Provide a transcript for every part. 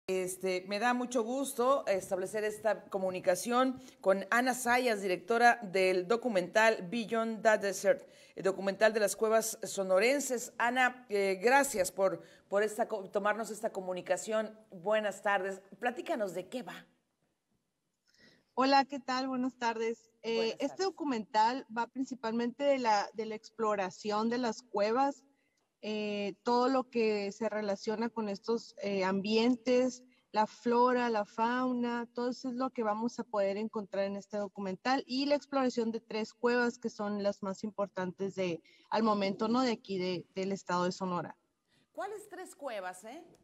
Me da mucho gusto establecer esta comunicación con Ana Zayas, directora del documental Beyond the Desert, el documental de las cuevas sonorenses. Ana, gracias por tomarnos esta comunicación. Buenas tardes. Platícanos de qué va. Hola, ¿qué tal? Buenas tardes. Buenas Este tardes. documental va principalmente de la exploración de las cuevas, todo lo que se relaciona con estos ambientes, la flora, la fauna, todo eso es lo que vamos a poder encontrar en este documental y la exploración de 3 cuevas que son las más importantes al momento, ¿no? De aquí del estado de Sonora. ¿Cuáles 3 cuevas,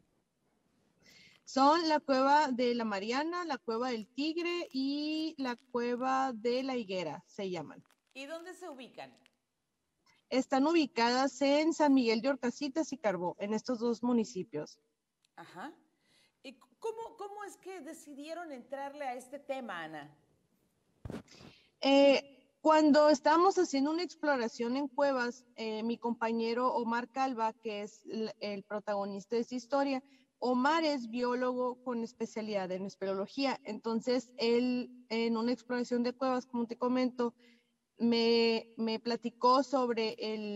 Son la cueva de la Mariana, la cueva del Tigre y la cueva de la Higuera, se llaman. ¿Y dónde se ubican? Están ubicadas en San Miguel de Orcasitas y Carbó, en estos 2 municipios. Ajá. ¿Y cómo es que decidieron entrarle a este tema, Ana? Cuando estábamos haciendo una exploración en cuevas, mi compañero Omar Calva, que es el protagonista de esta historia, Omar es biólogo con especialidad en espeleología. Entonces, él en una exploración de cuevas, como te comento, me platicó sobre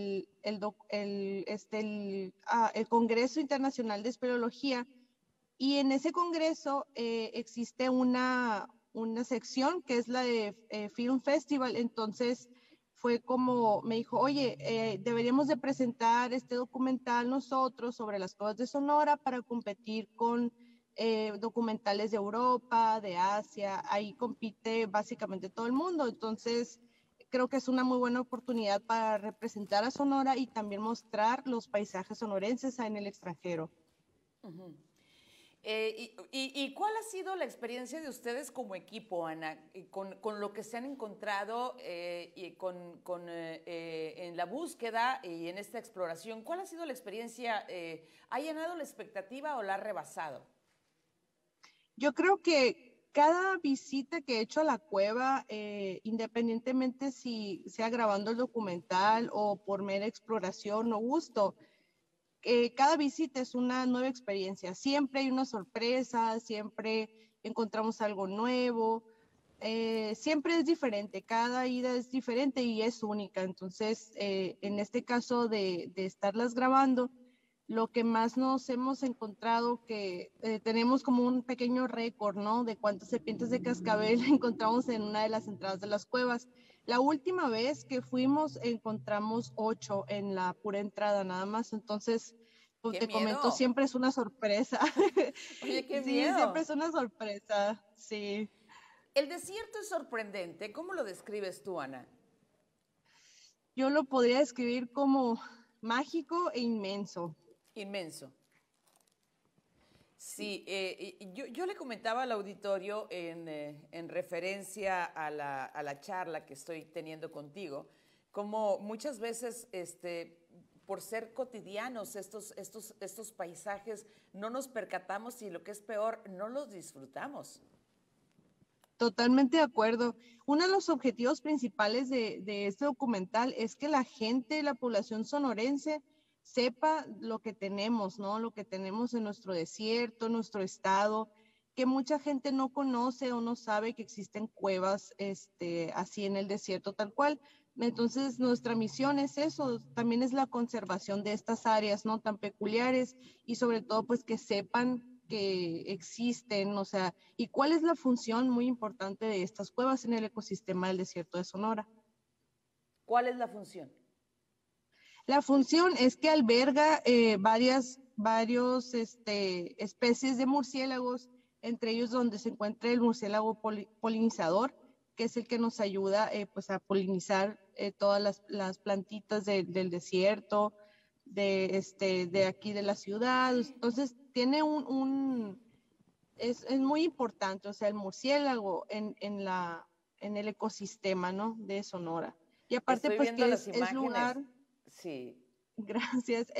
el Congreso Internacional de Espeleología, y en ese congreso existe una sección que es la de Film Festival. Entonces fue como, me dijo, oye, deberíamos de presentar este documental nosotros sobre las cuevas de Sonora para competir con documentales de Europa, de Asia. Ahí compite básicamente todo el mundo. Entonces creo que es una muy buena oportunidad para representar a Sonora y también mostrar los paisajes sonorenses en el extranjero. Uh-huh. ¿Y cuál ha sido la experiencia de ustedes como equipo, Ana, con lo que se han encontrado y en la búsqueda y en esta exploración? ¿Cuál ha sido la experiencia? ¿Ha llenado la expectativa o la ha rebasado? Yo creo que cada visita que he hecho a la cueva, independientemente si sea grabando el documental o por mera exploración o gusto, cada visita es una nueva experiencia. Siempre hay una sorpresa, siempre encontramos algo nuevo, siempre es diferente, cada ida es diferente y es única. Entonces, en este caso de estarlas grabando, lo que más nos hemos encontrado que tenemos como un pequeño récord, ¿no? De cuántas serpientes de cascabel encontramos en una de las entradas de las cuevas. La última vez que fuimos encontramos 8 en la pura entrada nada más. Entonces, pues ¡Qué te comento, miedo! siempre es una sorpresa. Oye, qué Sí, siempre miedo. es una sorpresa, sí. El desierto es sorprendente. ¿Cómo lo describes tú, Ana? Yo lo podría describir como mágico e inmenso. Inmenso. Sí, yo le comentaba al auditorio en referencia a la charla que estoy teniendo contigo, como muchas veces, por ser cotidianos estos paisajes, no nos percatamos y lo que es peor, no los disfrutamos. Totalmente de acuerdo. Uno de los objetivos principales de este documental es que la gente, la población sonorense, sepa lo que tenemos, ¿no? Lo que tenemos en nuestro desierto, en nuestro estado, que mucha gente no conoce o no sabe que existen cuevas, así en el desierto tal cual. Entonces, nuestra misión es eso, también es la conservación de estas áreas, ¿no? Tan peculiares, y sobre todo, pues, que sepan que existen, o sea, y cuál es la función muy importante de estas cuevas en el ecosistema del desierto de Sonora. ¿Cuál es la función? La función es que alberga varios especies de murciélagos, entre ellos donde se encuentra el murciélago polinizador, que es el que nos ayuda pues a polinizar todas las plantitas del desierto, de aquí de la ciudad. Entonces tiene es muy importante, o sea, el murciélago en el ecosistema, ¿no? De Sonora. Y aparte, Estoy pues viendo que las es imágenes. lugar. Sí. Gracias.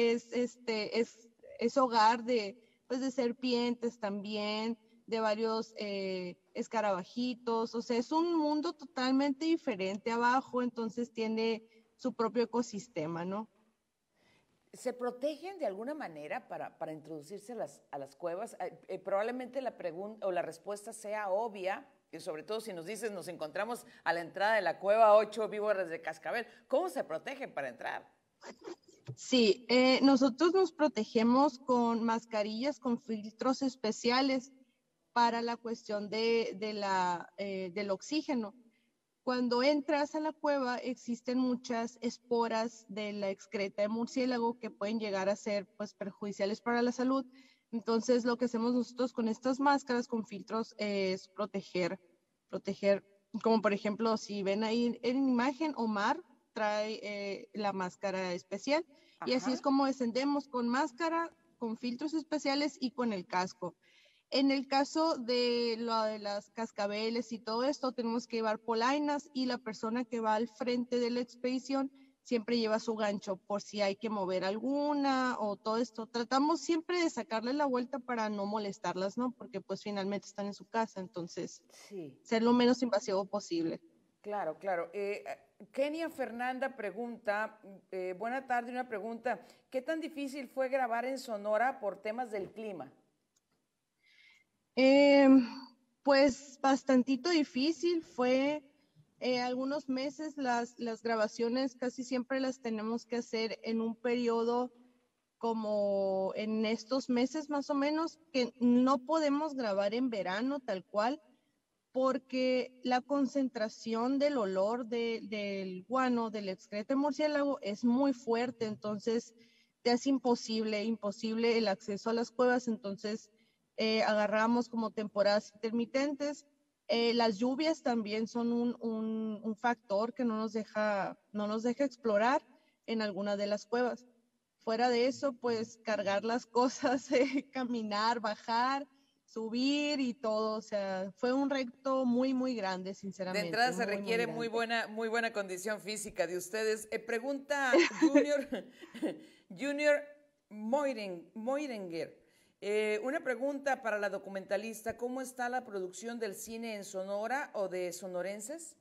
Es hogar pues, de serpientes también, de varios escarabajitos. O sea, es un mundo totalmente diferente abajo, entonces tiene su propio ecosistema, ¿no? ¿Se protegen de alguna manera para introducirse a las cuevas? Probablemente la pregunta o la respuesta sea obvia, y sobre todo si nos dices, nos encontramos a la entrada de la cueva 8 víboras de cascabel. ¿Cómo se protegen para entrar? Sí, nosotros nos protegemos con mascarillas, con filtros especiales para la cuestión del oxígeno. Cuando entras a la cueva existen muchas esporas de la excreta de murciélago que pueden llegar a ser pues perjudiciales para la salud. Entonces lo que hacemos nosotros con estas máscaras, con filtros, es proteger, como por ejemplo si ven ahí en imagen, Omar trae la máscara especial. Y así Ajá. es como descendemos con máscara, con filtros especiales y con el casco. En el caso de lo de las cascabeles y todo esto, tenemos que llevar polainas y la persona que va al frente de la expedición siempre lleva su gancho por si hay que mover alguna o todo esto. Tratamos siempre de sacarle la vuelta para no molestarlas, ¿no? Porque pues finalmente están en su casa, entonces Sí. ser lo menos invasivo posible. Claro, claro. Kenia Fernanda pregunta, buena tarde, una pregunta, ¿qué tan difícil fue grabar en Sonora por temas del clima? Eh, pues bastantito difícil fue algunos meses, las grabaciones casi siempre las tenemos que hacer en un periodo como en estos meses más o menos, que no podemos grabar en verano tal cual, porque la concentración del olor del guano, del excreta de murciélago, es muy fuerte, entonces te hace imposible el acceso a las cuevas, entonces agarramos como temporadas intermitentes. Las lluvias también son un factor que no nos deja explorar en alguna de las cuevas. Fuera de eso, pues cargar las cosas, caminar, bajar, subir y todo, o sea, fue un reto muy grande, De sinceramente, entrada se muy requiere grande. muy buena condición física de ustedes. Pregunta Junior, Junior Moiringer. Una pregunta para la documentalista, ¿cómo está la producción del cine en Sonora o de sonorenses?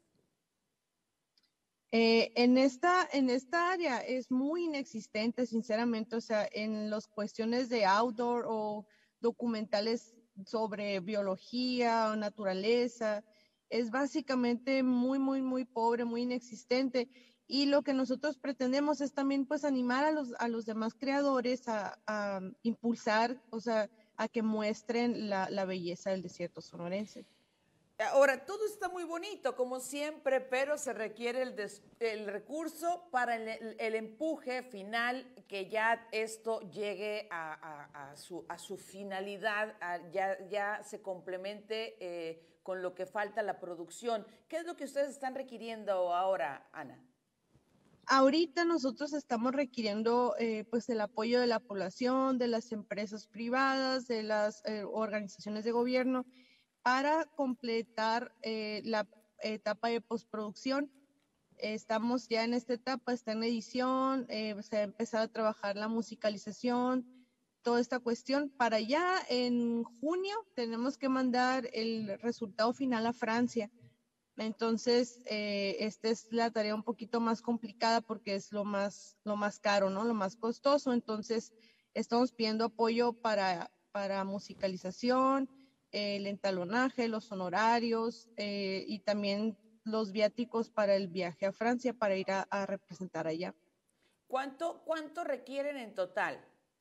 En esta área es muy inexistente, sinceramente, o sea, en las cuestiones de outdoor o documentales sobre biología o naturaleza, es básicamente muy pobre, muy inexistente. Y lo que nosotros pretendemos es también pues animar a los demás creadores a impulsar, o sea, a que muestren la belleza del desierto sonorense. Ahora, todo está muy bonito, como siempre, pero se requiere el recurso para el empuje final, que ya esto llegue a su finalidad, ya se complemente con lo que falta la producción. ¿Qué es lo que ustedes están requiriendo ahora, Ana? Ahorita nosotros estamos requiriendo pues el apoyo de la población, de las empresas privadas, de las organizaciones de gobierno para completar la etapa de postproducción. Estamos ya en esta etapa, está en edición, se ha empezado a trabajar la musicalización, toda esta cuestión. Para ya en junio tenemos que mandar el resultado final a Francia. Entonces, esta es la tarea un poquito más complicada porque es lo más caro, ¿no? Lo más costoso. Entonces, estamos pidiendo apoyo para musicalización, el entalonaje, los honorarios y también los viáticos para el viaje a Francia para ir a representar allá. ¿Cuánto requieren en total?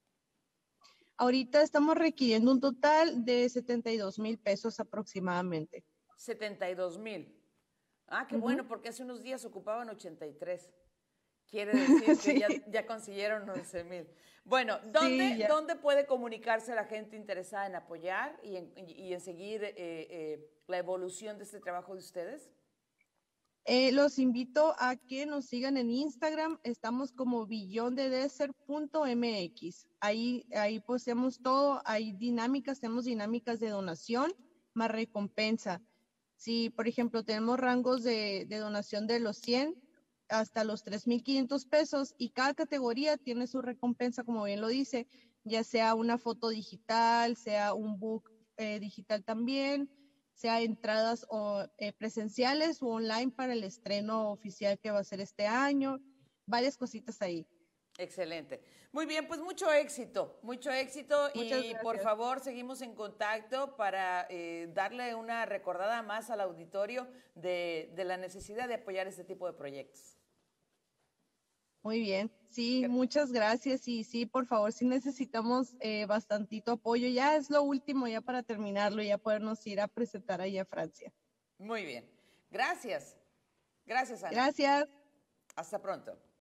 Ahorita estamos requiriendo un total de 72,000 pesos aproximadamente. 72,000. Ah, qué Ujú. bueno, porque hace unos días ocupaban 83. Quiere decir que Sí, ya consiguieron 11,000. Bueno, sí, ya. ¿dónde puede comunicarse la gente interesada en apoyar y en seguir la evolución de este trabajo de ustedes? Los invito a que nos sigan en Instagram. Estamos como beyondthedesert.mx. Ahí posteamos todo. Hay dinámicas, tenemos dinámicas de donación más recompensa. Si, por ejemplo, tenemos rangos de donación de los 100 hasta los 3,500 pesos y cada categoría tiene su recompensa, como bien lo dice, ya sea una foto digital, sea un book digital también, sea entradas presenciales o online para el estreno oficial que va a ser este año, varias cositas ahí. Excelente. Muy bien, pues mucho éxito Muchas y por gracias. favor seguimos en contacto para darle una recordada más al auditorio de la necesidad de apoyar este tipo de proyectos. Muy bien, sí, Gra- muchas gracias y sí, por favor, sí necesitamos bastantito apoyo. Ya es lo último, ya para terminarlo, ya podernos ir a presentar ahí a Francia. Muy bien. Gracias. Gracias, Ana. Gracias. Hasta pronto.